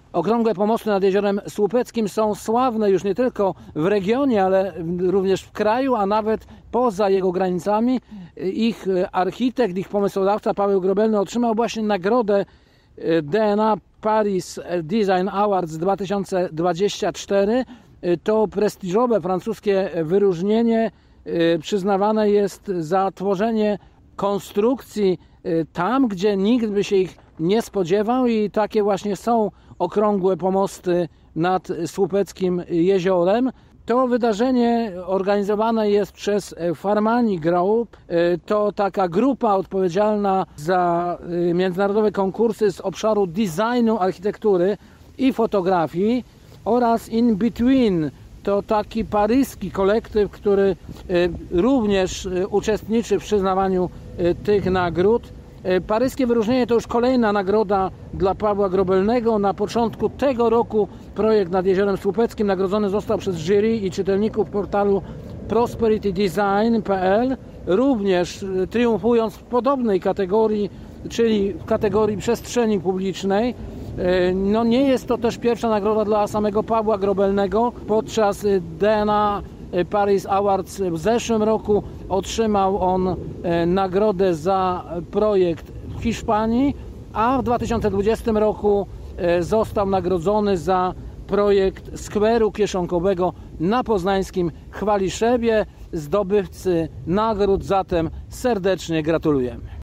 Okrągłe pomosty nad Jeziorem Słupeckim są sławne już nie tylko w regionie, ale również w kraju, a nawet poza jego granicami. Ich architekt, ich pomysłodawca Paweł Grobelny otrzymał właśnie nagrodę DNA Paris Design Awards 2024. To prestiżowe francuskie wyróżnienie przyznawane jest za tworzenie konstrukcji tam, gdzie nikt by się ich nie spodziewał, i takie właśnie są okrągłe pomosty nad Słupeckim jeziorem. To wydarzenie organizowane jest przez Farmani Group. To taka grupa odpowiedzialna za międzynarodowe konkursy z obszaru designu, architektury i fotografii, oraz In Between. To taki paryski kolektyw, który również uczestniczy w przyznawaniu tych nagród. Paryskie wyróżnienie to już kolejna nagroda dla Pawła Grobelnego. Na początku tego roku projekt nad Jeziorem Słupeckim nagrodzony został przez jury i czytelników portalu prosperitydesign.pl, również triumfując w podobnej kategorii, czyli w kategorii przestrzeni publicznej. No nie jest to też pierwsza nagroda dla samego Pawła Grobelnego. Podczas DNA Paris Awards w zeszłym roku otrzymał on nagrodę za projekt w Hiszpanii, a w 2020 roku został nagrodzony za projekt skweru kieszonkowego na poznańskim Chwaliszewie. Zdobywcy nagród zatem serdecznie gratulujemy.